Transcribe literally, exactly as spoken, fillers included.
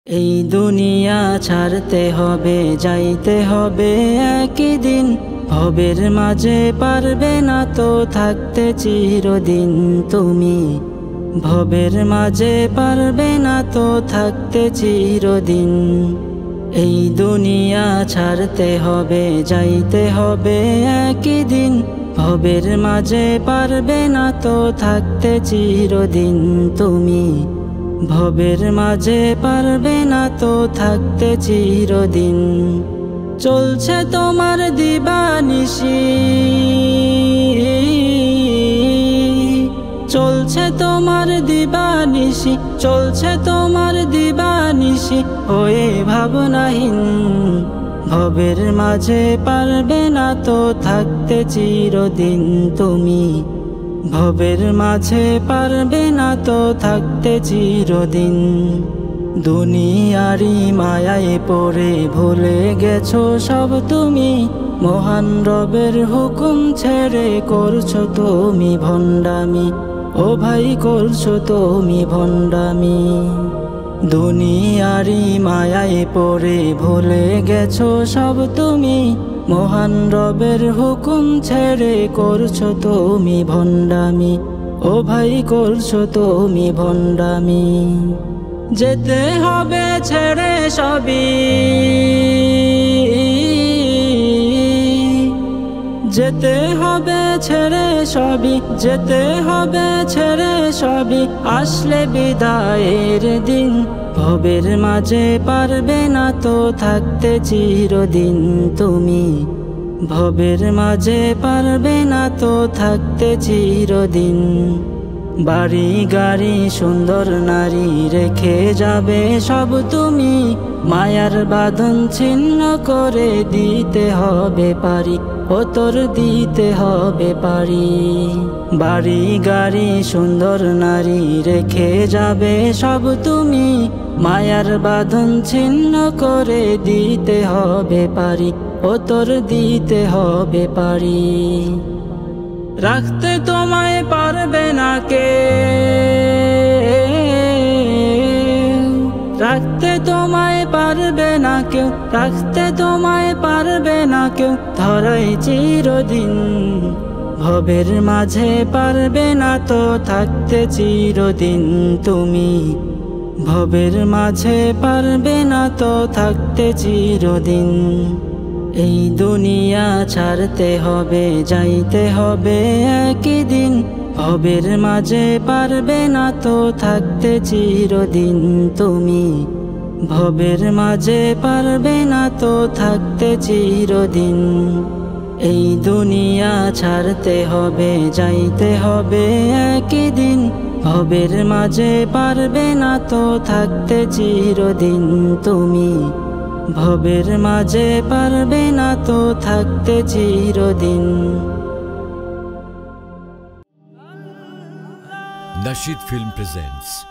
এই দুনিয়া ছাড়তে হবে, যাইতে হবে একদিন। ভবের মাঝে পারবে না তো থাকতে চিরদিন তুমি। ভবের মাঝে পারবে না তো থাকতে চিরদিন। এই দুনিয়া ছাড়তে হবে, যাইতে হবে একদিন। ভবের মাঝে পারবে না তো থাকতে চিরদিন তুমি। ভবের মাঝে পারবে না তো থাকতে চিরদিন। চলছে তোমার দিবানিশি, চলছে তোমার দিবানিশি, চলছে তোমার দিবানিশি হয়ে ভাবনাহীন। ভবের মাঝে পারবে না তো থাকতে চিরদিন তুমি। ভবের মাঝে পারবে না তো থাকতে চিরদিন। দুনিয়ারি মায়ায় পড়ে ভুলে গেছো সব তুমি। মহান রবের হুকুম ছেড়ে করছো তুমি ভণ্ডামি। ও ভাই করছো তুমি ভণ্ডামি। দুনিয়ারি মায়ায় পড়ে ভুলে গেছো সব তুমি। মহান রবের হুকুম ছেড়ে করছো তুমি ভণ্ডামি। ও ভাই করছো তুমি ভণ্ডামি। যেতে হবে ছেড়ে সবই, যেতে হবে ছেড়ে সবই, যেতে হবে ছেড়ে সবই। আসলে বিদায়ের দিন। ভবের মাঝে পারবে না তো থাকতে চিরদিন তুমি। ভবের মাঝে পারবে না তো থাকতে চিরদিন। বাড়ি গাড়ি সুন্দর নারী রেখে যাবে সব তুমি। মায়ার বাঁধন ছিন্ন করে দিতে হবে পারি, ও তোর দিতে হবে পারি। বাড়ি গাড়ি সুন্দর নারী রেখে যাবে সব তুমি। মায়ার বাঁধন ছিন্ন করে দিতে হবে পারি, ও তোর দিতে হবে পারি। রাখতে তোমায় পারবে না কে, রাখতে তোমায় পারবে না কেউ, রাখতে তোমায় পারবে না কেউ ধরাই চিরদিন। ভবের মাঝে পারবে না তো থাকতে চিরদিন তুমি। ভবের মাঝে পারবে না তো থাকতে চিরদিন। এই দুনিয়া ছাড়তে হবে, যাইতে হবে একদিন। ভবের মাঝে পারবে না তো থাকতে চিরদিন তুমি। ভবের মাঝে পারবে না তো থাকতে চিরদিন। এই দুনিয়া ছাড়তে হবে, যাইতে হবে একদিন। ভবের মাঝে পারবে না তো থাকতে চিরদিন তুমি। ভবের মাঝে পারবে না তো থাকতে চিরদিন। Nasheed Film presents